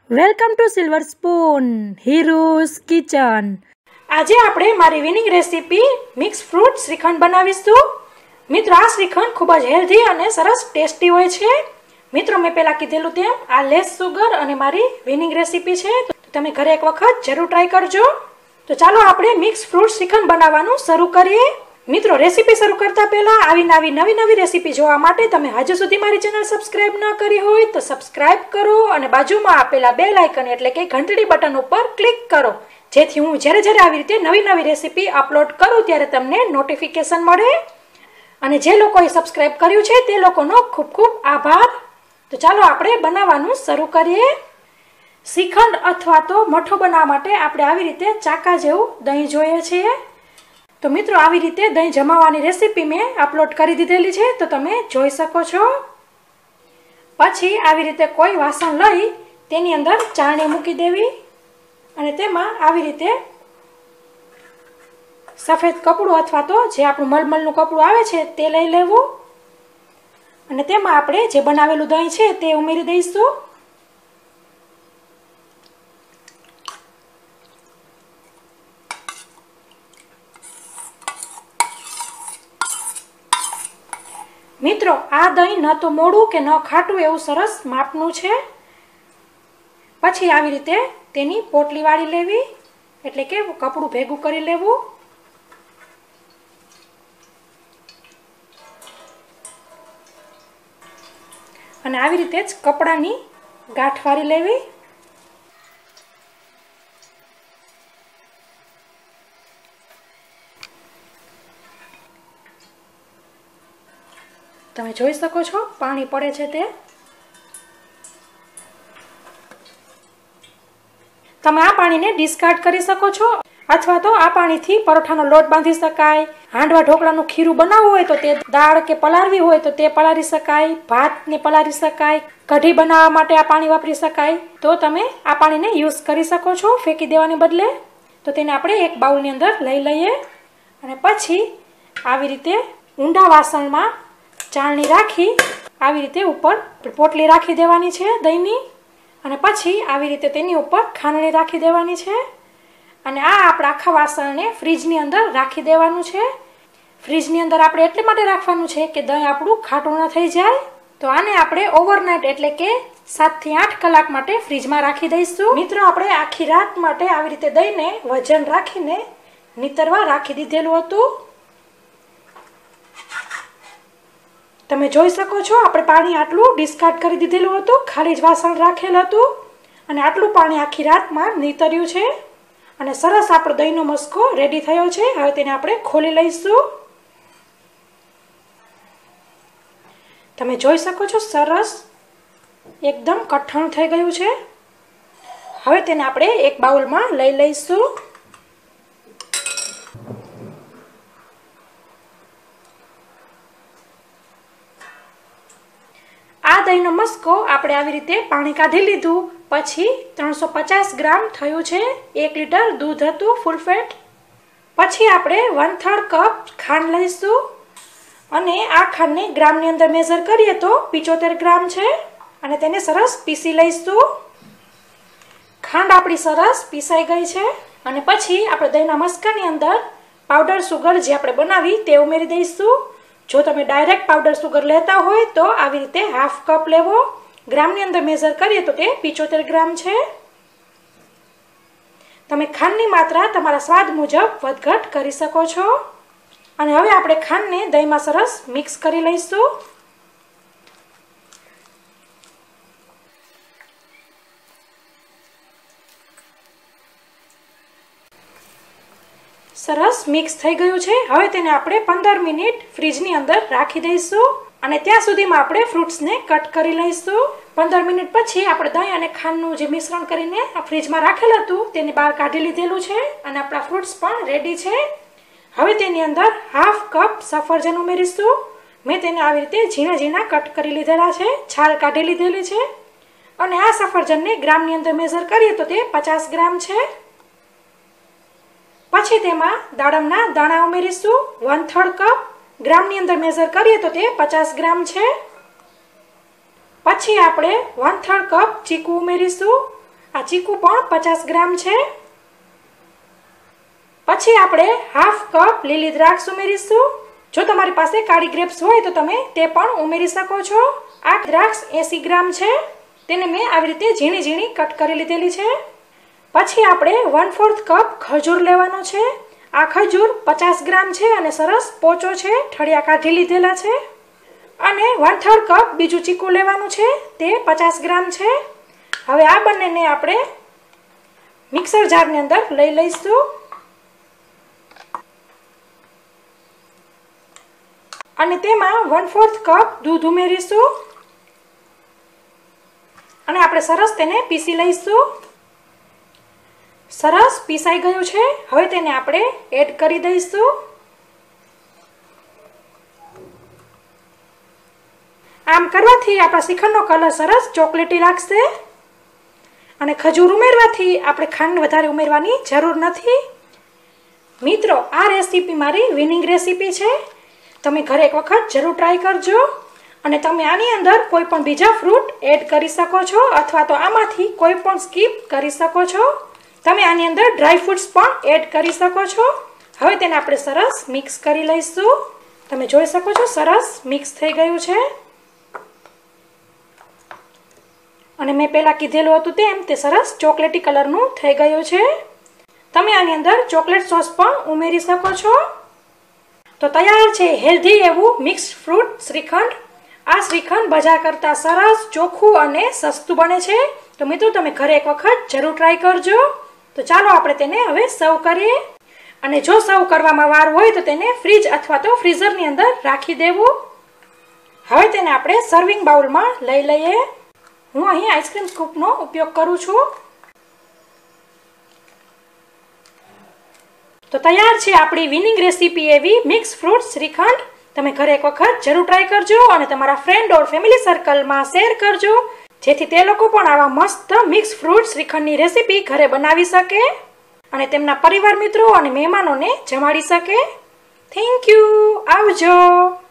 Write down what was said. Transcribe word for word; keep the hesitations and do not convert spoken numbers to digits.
Welcome to silver spoon Hiru's kitchen. આજે આપણે મારી winning recipe mix fruit shrikhand બનાવીશું। મિત્રો આ શ્રીખંડ ખૂબ જ હેલ્ધી અને સરસ ટેસ્ટી હોય છે। મિત્રો મેં પહેલા કીધેલું તેમ આ લેસ સુગર અને મારી વિનિંગ રેસીપી છે, તો તમે ઘરે એક વખત જરૂર ટ્રાય કરજો। તો ચાલો આપણે મિક્સ ફ્રૂટ શ્રીખંડ બનાવવાનું શરૂ કરીએ। મિત્રો રેસીપી શરૂ કરતા પહેલા આવી નવી નવી નવી રેસીપી જોવા માટે તમે હજુ સુધી મારી ચેનલ સબસ્ક્રાઇબ ન કરી હોય તો સબસ્ક્રાઇબ કરો અને બાજુમાં આપેલા બેલ આઇકન એટલે કે ઘંટડી બટન ઉપર ક્લિક કરો, જેથી હું જ્યારે જ્યારે આવી રીતે નવી નવી રેસીપી અપલોડ કરું ત્યારે તમને નોટિફિકેશન મળે। અને જે લોકોએ સબસ્ક્રાઇબ કર્યું છે તે લોકોનો ખૂબ ખૂબ આભાર। તો ચાલો આપણે બનાવવાનું શરૂ કરીએ। શ્રીખંડ અથવા તો મઠો બનાવવા માટે આપણે આવી રીતે ચાકા જેવું દહીં જોઈએ છીએ। તો મિત્રો આવી રીતે દહીં જમાવવાની રેસીપી મેં અપલોડ કરી દીધેલી છે, તો તમે જોઈ શકો છો। પછી આવી રીતે કોઈ વાસણ લઈ તેની અંદર ચાળણી મૂકી દેવી અને તેમાં આવી રીતે સફેદ કપડું અથવા તો જે આપણું મલમલનું કપડું આવે છે તે લઈ લેવું અને તેમાં આપણે જે બનાવેલું દહીં છે તે ઉમેરી દઈશું। મિત્રો આ દહીં ન તો મોડું કે ન ખાટું એવું સરસ માપનું છે। પછી આવી રીતે તેની પોટલી વાળી લેવી એટલે કે કપડું ભેગું કરી લેવું અને આવી રીતે જ કપડાની ગાંઠ વાળી લેવી। તમે જોઈ શકો છો પાણી પડે છે તે। તમે આ પાણીને ડિસ્કાર્ડ કરી શકો છો અથવા તો આ પાણીથી પરોઠાનો લોટ બાંધી શકાય, હાંડવા ઢોકળાનું ખીરું બનાવવું હોય તો તે દાળ કે પલાળવી હોય તો તે પલાળી શકાય, ભાતને પલાળી શકાય, કઢી બનાવવા માટે આ પાણી વાપરી શકાય। તો તમે આ પાણીને યુઝ કરી શકો છો ફેંકી દેવાને બદલે। તો તેને આપણે એક બાઉલની અંદર લઈ લઈએ અને પછી આવી રીતે ઊંડા વાસણમાં ચાળણી રાખી આવી રીતે ઉપર પોટલી રાખી દેવાની છે દહીંની અને પછી આવી રીતે તેની ઉપર ખાંડણી રાખી દેવાની છે અને આ આપણા આખા વાસણને ફ્રીજની અંદર રાખી દેવાનું છે। ફ્રીજની અંદર આપણે એટલે માટે રાખવાનું છે કે દહીં આપણું ખાટું ન થઈ જાય। તો આને આપણે ઓવરનાઇટ એટલે કે સાત થી આઠ કલાક માટે ફ્રીજમાં રાખી દઈશું। મિત્રો આપણે આખી રાત માટે આવી રીતે દહીંને વજન રાખીને નીતરવા રાખી દીધેલું હતું। તમે જોઈ શકો છો આપણે પાણી આટલું ડિસ્કાર્ડ કરી દીધેલું હતું, ખાલી જ વાસણ રાખેલ હતું અને આટલું પાણી આખી રાતમાં નીતર્યું છે અને સરસ આપણો દહીંનો મસ્કો રેડી થયો છે। હવે તેને આપણે ખોલી લઈશું। તમે જોઈ શકો છો સરસ એકદમ કઠણ થઈ ગયું છે। હવે તેને આપણે એક બાઉલમાં લઈ લઈશું। આ દહીંનો મસ્કો આપણે આવી રીતે પાણી કાઢી લીધું પછી ત્રણસો પચાસ ગ્રામ થયું છે। એક લીટર દૂધ હતું ફૂલ ફેટ। પછી આપણે વન થર્ડ કપ ખાંડ લઈશું અને આ ખાંડને ગ્રામની અંદર મેઝર કરીએ તો પિચોતેર ગ્રામ છે અને તેને સરસ પીસી લઈશું। ખાંડ આપણી સરસ પીસાઈ ગઈ છે અને પછી આપણે દહીંના મસ્કાની અંદર પાવડર સુગર જે આપણે બનાવી તે ઉમેરી દઈશું। જો તમે ડાયરેક્ટ પાવડર સુગર લેતા હોય તો આવી રીતે હાફ કપ લેવો, ગ્રામની અંદર મેઝર કરીએ તો તે પિચોતેર ગ્રામ છે। તમે ખાંડની માત્રા તમારા સ્વાદ મુજબ વધઘટ કરી શકો છો અને હવે આપણે ખાંડને દહીંમાં સરસ મિક્સ કરી લઈશું। સરસ મિક્સ થઈ ગયું છે। હવે તેને આપણે પંદર મિનિટ ફ્રીજની અંદર રાખી દઈશું અને ત્યાં સુધીમાં આપણે ફ્રૂટ્સને કટ કરી લઈશું। પંદર મિનિટ પછી આપણે દહીં અને ખાંડનું જે મિશ્રણ કરીને ફ્રીજમાં રાખેલ હતું તેને બહાર કાઢી લીધેલું છે અને આપણા ફ્રૂટ્સ પણ રેડી છે। હવે તેની અંદર હાફ કપ સફરજન ઉમેરીશું। મેં તેને આવી રીતે ઝીણા ઝીણા કટ કરી લીધેલા છે, છાલ કાઢી લીધેલી છે અને આ સફરજનને ગ્રામની અંદર મેઝર કરીએ તો તે પચાસ ગ્રામ છે। પછી તેમાં દાડમના દાણા ઉમેરીશું વન થર્ડ કપ, ગ્રામની અંદર મેઝર કરીએ તો તે પચાસ ગ્રામ છે। પછી આપણે વન થર્ડ કપ ચીકુ ઉમેરીશું આ ચીકુ પણ પચાસ ગ્રામ છે. પછી આપણે હાફ કપ લીલી દ્રાક્ષ ઉમેરીશું. જો તમારી પાસે કાળી ગ્રેપ્સ હોય તો તમે તે પણ ઉમેરી શકો છો. આ દ્રાક્ષ એંસી ગ્રામ છે. તેને મેં આવી રીતે ઝીણી ઝીણી કટ કરી લીધેલી છે. પછી આપણે વન ફોર્થ કપ ખજૂર લેવાનો છે. આ ખજૂર પચાસ ગ્રામ છે અને સરસ પોચો છે, ઠળિયા કાઢી લીધેલા છે. અને વન થર્ડ કપ બીજું ચીકુ લેવાનું છે, તે પચાસ ગ્રામ છે. હવે આ બંનેને આપણે મિક્સર જારની અંદર લઈ લઈશું. અને તેમાં વન ફોર્થ કપ દૂધ ઉમેરીશું અને આપણે સરસ તેને પીસી લઈશું. સરસ પીસાઈ ગયું છે. હવે તેને આપણે એડ કરી દઈશું. આમ કરવાથી આપણા શ્રીખંડનો કલર સરસ ચોકલેટી લાગશે. અને ખજૂર ઉમેરવાથી આપણે ખાંડ વધારે ઉમેરવાની જરૂર નથી. મિત્રો, આ રેસીપી મારી વિનિંગ રેસીપી છે. તમે ઘરે એક વખત જરૂર ટ્રાય કરજો. અને તમે આની અંદર કોઈ પણ બીજા ફ્રૂટ એડ કરી શકો છો અથવા તો આમાંથી કોઈ પણ સ્કીપ કરી શકો છો. તમે આની અંદર ડ્રાય ફ્રૂટ્સ પણ એડ કરી શકો છો. હવે તેને આપણે સરસ મિક્સ કરી લઈશું. તમે જોઈ શકો છો સરસ મિક્સ થઈ ગયું છે. અને મેં પહેલાં કીધેલું હતું તેમ તે સરસ ચોકલેટી કલરનું થઈ ગયું છે. તમે આની અંદર ચોકલેટ સોસ પણ ઉમેરી શકો છો. તો તૈયાર છે હેલ્ધી એવું મિક્સ ફ્રૂટ શ્રીખંડ. આ શ્રીખંડ બજાર કરતાં સરસ, ચોખ્ખું અને સસ્તું બને છે. તો મિત્રો, તમે ઘરે એક વખત જરૂર ટ્રાય કરજો. તો ચાલો આપણે તેને હવે સર્વ કરીએ. અને જો સર્વ કરવામાં વાર હોય તો તેને ફ્રીજ અથવા તો ફ્રીઝરની અંદર રાખી દેવું. હવે તેને આપણે સર્વિંગ બાઉલમાં લઈ લઈએ. હું અહીં આઈસ્ક્રીમ સ્કૂપનો ઉપયોગ કરું છું. તો તૈયાર છે આપણી વિનિંગ રેસીપી એવી મિક્સ ફ્રૂટ શ્રીખંડ. તમે ઘરે એક વખત જરૂર ટ્રાય કરજો અને તમારા ફ્રેન્ડ ઓર ફેમિલી સર્કલમાં શેર કરજો, જેથી તે લોકો પણ આવા મસ્ત મિક્સ ફ્રૂટ શ્રીખંડની રેસીપી ઘરે બનાવી શકે અને તેમના પરિવાર મિત્રો અને મહેમાનોને જમાડી શકે. Thank you. આવજો.